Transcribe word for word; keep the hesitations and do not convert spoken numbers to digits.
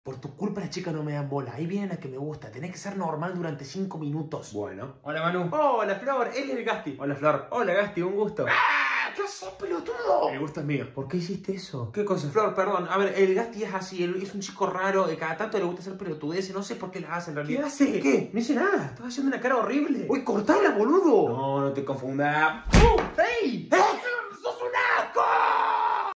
Por tu culpa las chicas no me dan bola. Ahí viene la que me gusta. Tenés que ser normal durante cinco minutos. Bueno. Hola, Manu. Hola, Flor. Él es el Gasti. Hola, Flor. Hola, Gasti. Un gusto. ¡Ah! ¿Qué haces, pelotudo? El gusto es mío. ¿Por qué hiciste eso? ¿Qué cosa? Flor, perdón. A ver, el Gasti es así. Él es un chico raro. Que cada tanto le gusta hacer pelotudeces. No sé por qué las hace en realidad. ¿Qué hace? ¿Qué? No hice nada. Estás haciendo una cara horrible. ¡Uy, cortala, boludo! No, no te confundas. ¡Uh! ¡Ey! ¡Eh!